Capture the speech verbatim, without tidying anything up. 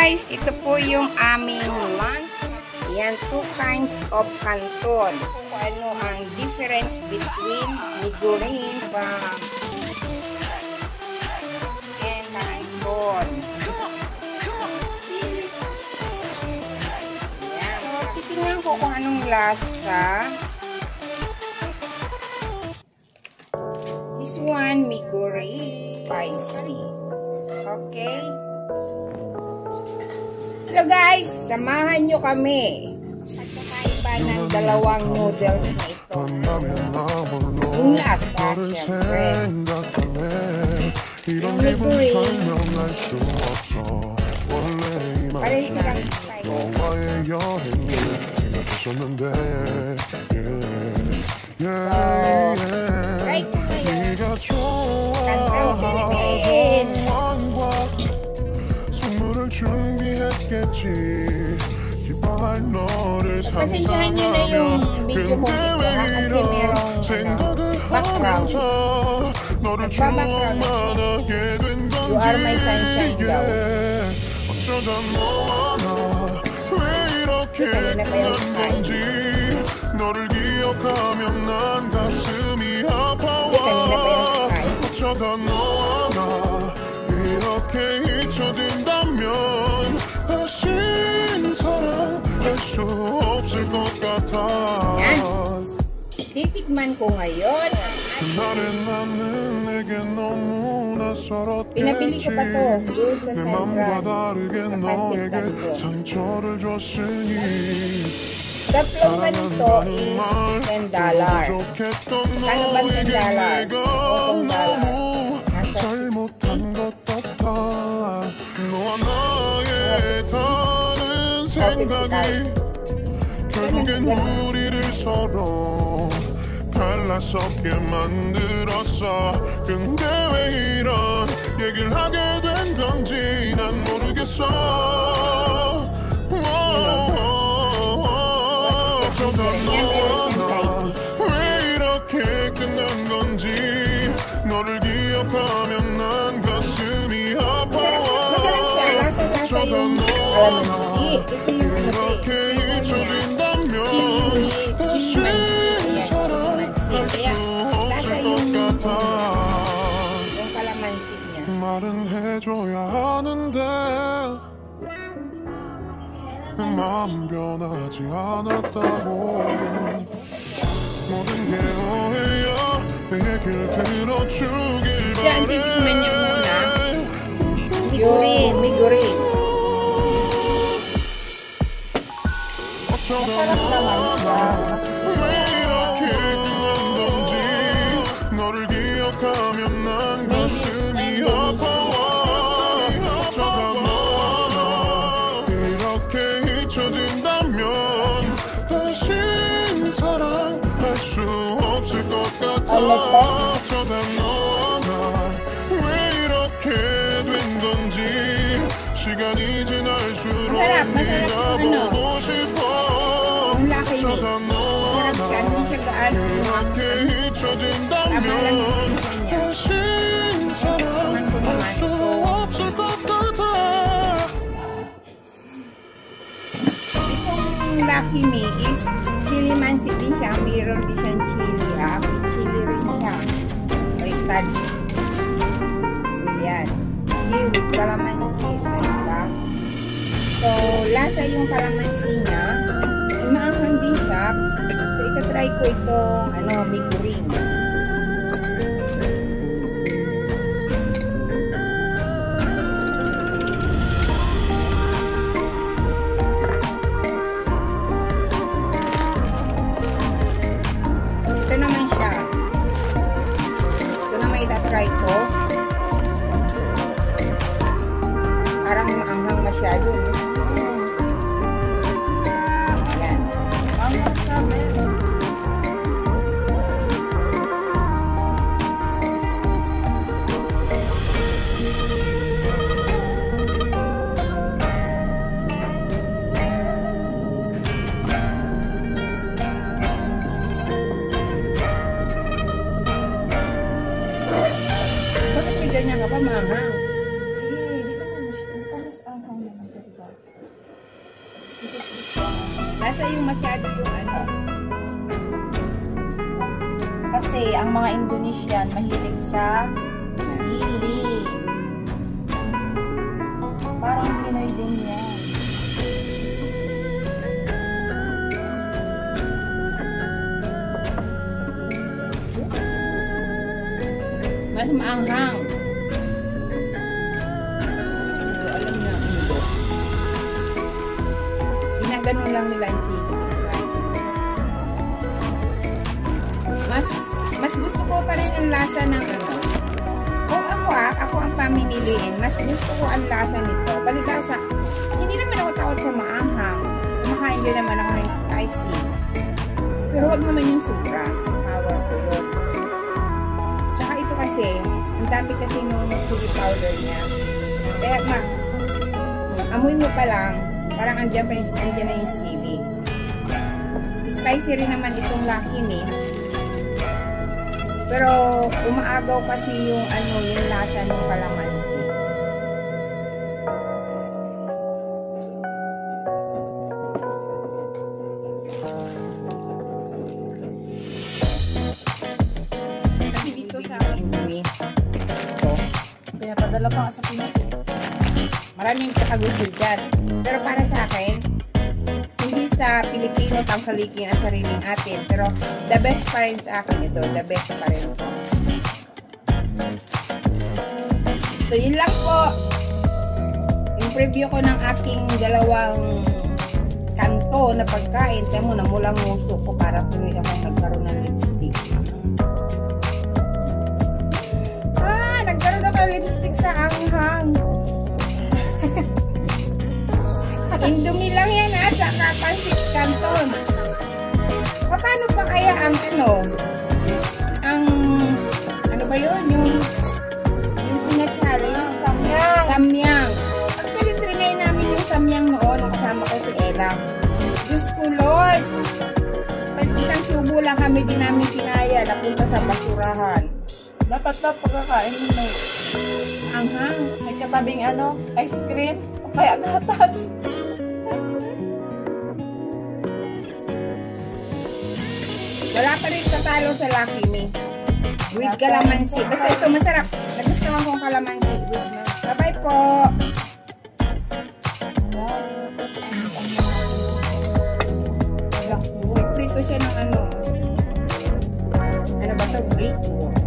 guys, ito po yung aming lunch. Yan, two kinds of canton. Kung ano ang difference between migurin and canton. Yan. So, titingnan ko kung anong lasa. This one, migurin spicy. Okay. Hello guys, samahan nyo kami. Pagkakaiba ng dalawang noodles na ito. Yung lasa, syempre. Yung migurin. Parang silang style. So, right ko ngayon. Kantaw Philippines. Pasensyahan nyo na yung video ko dito ha, kasi merong ano, background. Nagpa-background You Are My Sunshine daw. Kanina pa yung kain. Kanina pa yung kain. 이렇게 잊혀진다면 다신 사랑할 수 없을 것 같아. Yan. Titikman ko ngayon. Pinabili ko pa to doon sa Central. Napansin ko. Tatlong ganito is ten dollars. Kano ba ten dollars? ten dollars. 잘못한 것 같아. 너와 나의 다른 생각이 결국엔 우리를 서로 갈라서게 만들었어. 근데 왜 이런 얘기를 하게 된 건지 난 모르겠어. 어쩌다 너와 나 왜 이렇게 끝난 건지 너를 기억하면 난 가슴이 아파와. 어쩌다 너와 이렇게 잊혀진다면 다시 사랑할 수 없을 것 같아. 말은 해줘야 하는데 마음 변하지 않았다고. 모든 게 오해야. 얘기를 들어주길 바래. Migurin, migurin. Masarap naman siya. 왜 이렇게 끝난 건지 너를 기억하면 난 가슴이 아파와. 어쩌다 너와 이렇게 잊혀진다면 다신 사랑할 수 없을 것 같아. 어쩌다 너와 왜 이렇게 된 건지 시간이 지날수록 네가 보고 싶어. 어쩌다 너와 이렇게 잊혀진다면 다신 사랑할 수 없을 것 같아. Itong Lucky Me is chili mansi din siya. Mayroon din siyang chili. Ah, may chili rin siya. Baliktad. Yan. See, with calamansi. Diba? So, lasa yung calamansi niya. Maanghang din siya. So, itatry ko itong ano, migurin. Ito naman siya. Ito naman itatry ko. Parang maanghang masyado. Yan. Maanghang kami. Bakit may ganyan ka pa, mama? Sige, di ba naman siya? Tapos ang hang naman ito, diba? lasa yung masyado yung ano. Kasi ang mga Indonesian mahilig sa sili. Parang Pinoy din yan. Mas maanghang. So, alam niyo, hindi. Ginaganon lang nila ang chili. Mas, mas gusto ko pa rin ang lasa ng ano. Kung ako ah, ako ang pamimiliin, mas gusto ko ang lasa nito. Balilasa, hindi naman ako takot sa maanghang. Kumakain din naman ako ng spicy. Pero wag naman yung sobra. Power ko yun. Tsaka ito kasi, ang dami kasi nung chili powder niya. Kaya ma, amoy mo pa lang, parang andyan pa yung, andyan na yung sili. Spicy rin naman itong Lucky Me. Pero umaagaw kasi yung ano, yung lasa ng kalamansi. Kasi dito sa Indomie, ito, Pinapadala pa nga sa Pinas. maraming kakagusto dyan. Pero para sa akin, hindi sa Pilipino tangkalikin ang sariling atin. Pero the best pa rin sa akin ito. The best pa rin ito. So, yun lang po. Yung preview ko ng aking dalawang kanto na pagkain. Tiyan mo, namulang nguso ko para tuloy ako nagkaroon ng lipstick. Ah, nagkaroon ako ng lipstick sa anghang. Indomie lang yan ha, saka pansit canton. Paano pa kaya ang ano? Ang, ano ba yun? Yung, yung sinachali, yung samyang. Samyang. Actually, trinay namin yung samyang noon, nung kasama ko si Ella. Diyos ko Lord! Pag isang subo lang kami, din namin kinaya, napunta sa basurahan. Dapat ba pagkakain mo may Anghang. may katabing ano, ice cream o kaya gatas? Wala pa rin tatalo sa Lucky Me. With calamansi. Basta ito masarap. Nagustuhan kong calamansi. Bye-bye po. Prito siya ng ano. Ano ba ito? Brick.